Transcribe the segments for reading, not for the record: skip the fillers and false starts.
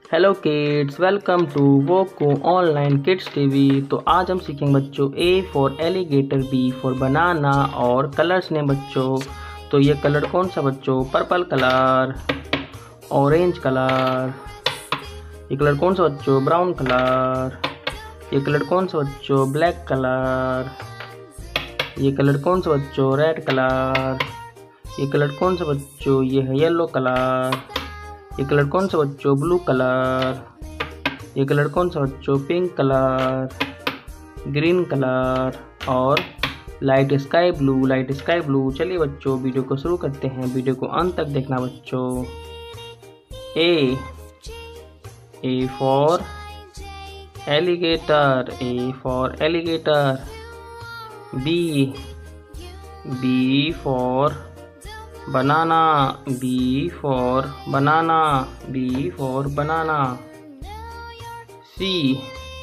Hello kids, welcome to Woko online kids TV. तो आज हम सीखेंगे बच्चों A for alligator, B for banana और कलर्स ने बच्चों। तो ये कलर कौन सा बच्चों? Purple colour, orange colour. ये कलर कौन सा बच्चों? Brown colour. ये कलर कौन सा बच्चों? Black colour. ये कलर कौन सा बच्चों? Red colour. ये कलर कौन सा बच्चों? ये है येलो कलर। ये कलर कौन सा बच्चों? Blue colour. ये कलर कौन सा बच्चों? पिंक कलर, ग्रीन कलर और light sky blue, light sky blue. चलिए बच्चों वीडियो को शुरू करते हैं। वीडियो को अंत तक देखना बच्चों। A for alligator, A for alligator. B for banana, B for banana, B for banana. C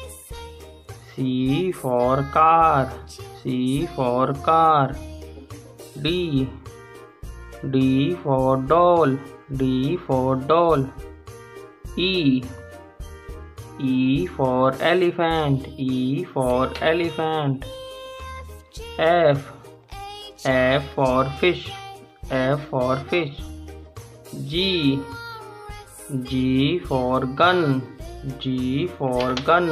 for car, C for car. D for doll, D for doll. E for elephant, E for elephant. F for fish, F for fish. G for gun, G for gun.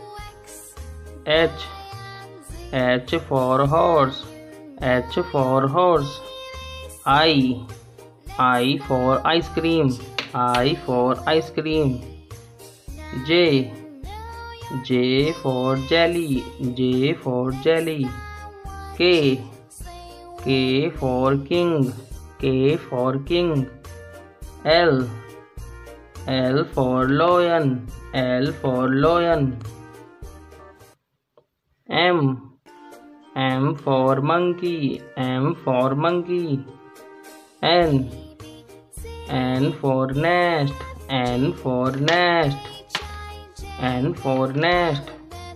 H for horse, H for horse. I for ice cream, I for ice cream. J for jelly, J for jelly. K for king, K for king. L for lion, L for lion. M for monkey, M for monkey. N for nest, N for nest, N for nest.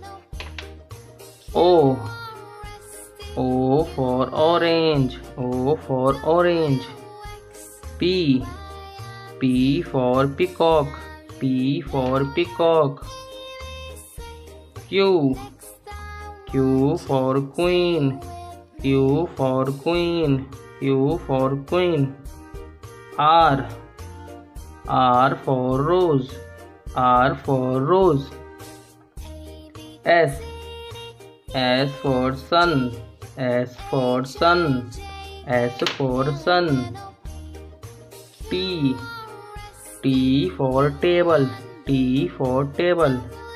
O for orange, O for orange. P for peacock, P for peacock. Q for queen, Q for queen, Q for queen. R for rose, R for rose. S for sun, S for sun, S for sun. T for table, T for table.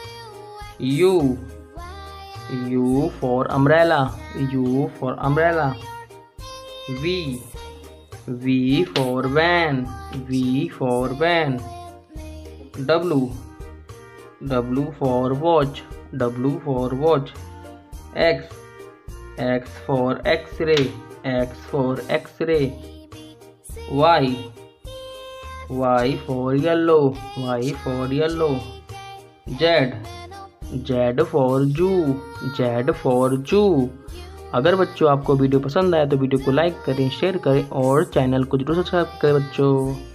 U for umbrella, U for umbrella. V for van, V for van. W for watch, W for watch. X for X-ray, X for X-ray. Y for yellow, Y for yellow. Z for zoo, Z for zoo. अगर बच्चों आपको video पसंद आया तो video को like करें, share करें और चैनल को जरूर सब्सक्राइब करें बच्चों।